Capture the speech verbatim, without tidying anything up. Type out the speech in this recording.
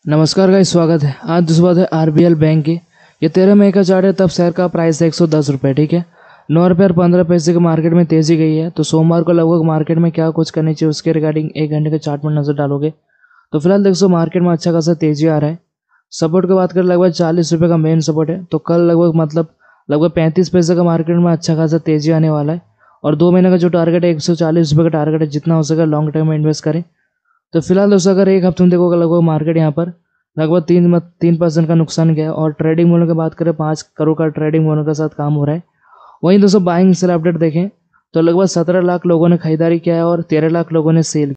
नमस्कार गाइस, स्वागत है। आज दोस्तों बात है आरबीएल बैंक की। ये तेरह मई का चार्ट है, तब शेयर का प्राइस है एक सौ दस रुपये। ठीक है, नौ रुपये और पंद्रह पैसे के मार्केट में तेजी गई है। तो सोमवार को लगभग मार्केट में क्या कुछ करनी चाहिए उसके रिगार्डिंग एक घंटे के चार्ट में नजर डालोगे तो फिलहाल देखो मार्केट में अच्छा खासा तेजी आ रहा है। सपोर्ट की बात करें लगभग चालीस रुपये का मेन सपोर्ट है। तो कल लगभग मतलब लगभग पैंतीस पैसे का मार्केट में अच्छा खासा तेजी आने वाला है। और दो महीने का जो टारगेट है एक सौ चालीस रुपये का टारगेट है, जितना हो सके लॉन्ग टर्म में इन्वेस्ट करें। तो फिलहाल दोस्तों अगर एक हफ्ते में देखोगे लगभग मार्केट यहाँ पर लगभग तीन मत तीन परसेंट का नुकसान गया है। और ट्रेडिंग वॉल्यूम की बात करें पाँच करोड़ का ट्रेडिंग वॉल्यूम के साथ काम हो रहा है। वहीं दोस्तों बाइंग सेल अपडेट देखें तो लगभग सत्रह लाख लोगों ने खरीदारी किया है और तेरह लाख लोगों ने सेल